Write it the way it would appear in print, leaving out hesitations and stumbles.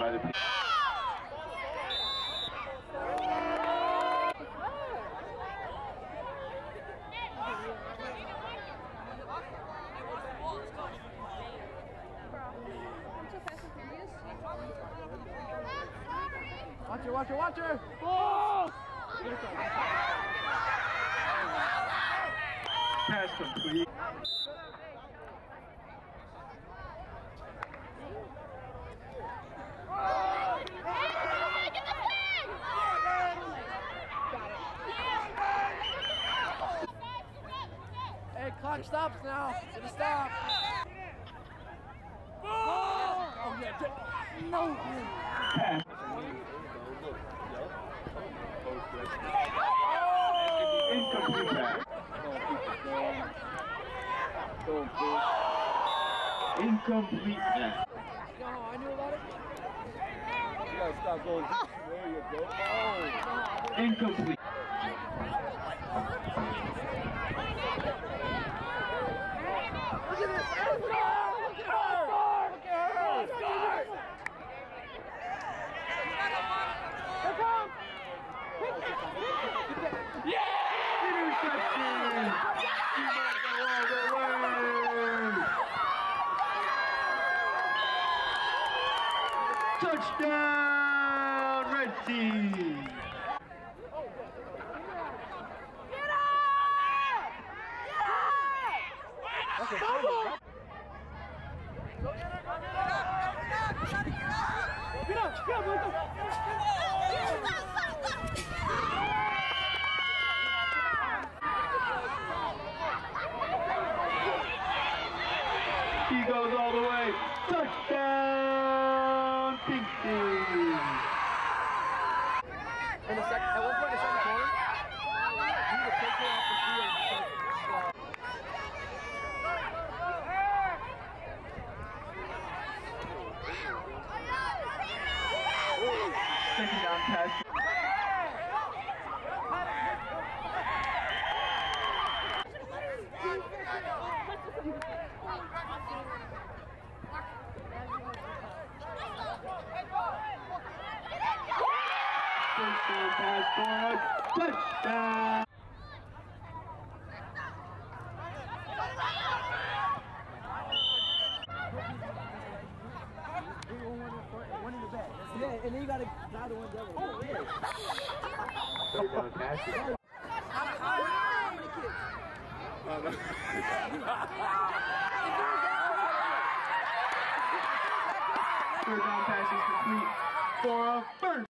by the people. Watch her, watch her, watch her! Oh! Pass complete. Hey, clock stops now. It'll stop. Oh, yeah. No. Pass. Incomplete pass. Incomplete pass. No, I knew about it. You gotta stop going deep. There you go. Oh. Incomplete. Look at this. Look at her. Look at her. Here comes. Yeah! Interception! He might go all the way! Touchdown, Red Team! Get up! Yeah! Double! Get up! He goes all the way. Touchdown, Pink Team! At one point in the second quarter, he would take her off the field. Second down pass. First down pass for a touchdown. One in the back. Yeah, and then you got to drive the one double. Oh, yeah. Third down pass. How many kids? Third down pass is complete for a first.